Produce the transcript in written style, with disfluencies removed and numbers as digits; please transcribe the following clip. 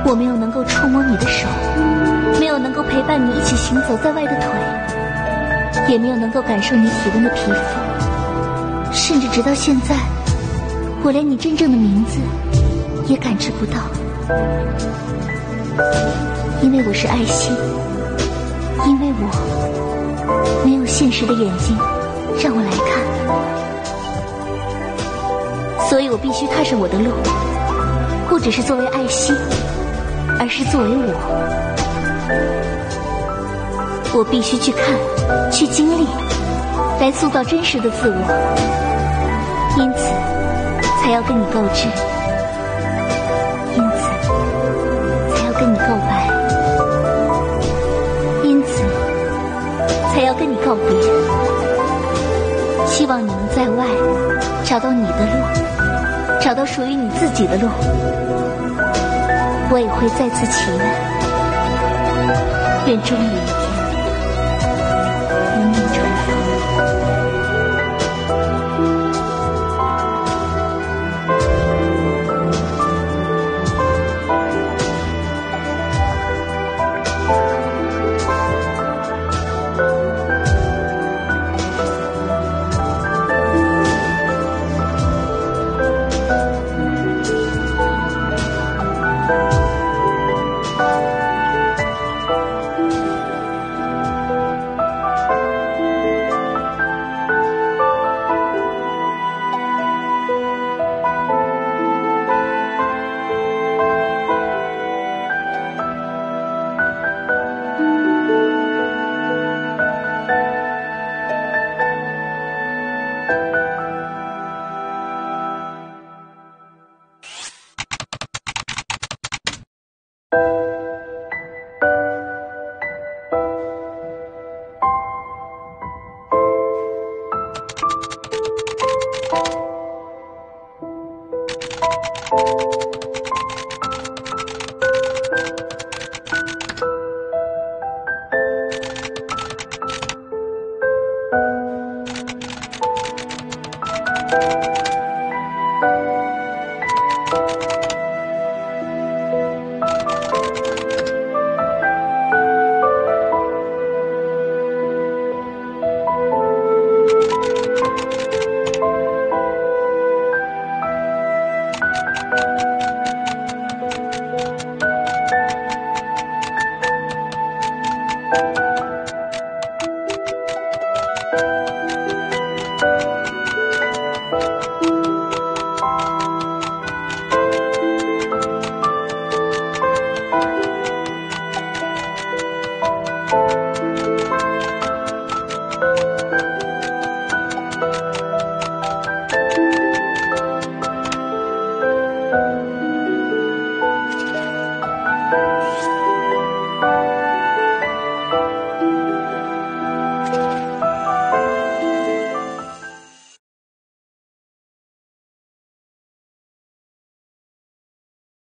我没有能够触摸你的手，没有能够陪伴你一起行走在外的腿，也没有能够感受你体温的皮肤，甚至直到现在，我连你真正的名字也感知不到。因为我是爱心，因为我没有现实的眼睛让我来看，所以我必须踏上我的路，不只是作为爱心，而是作为我必须去看，去经历，来塑造真实的自我，因此才要跟你告知，因此才要跟你告白，因此才要跟你告别。希望你能在外找到你的路，找到属于你自己的路，我也会再次起来。愿终有一天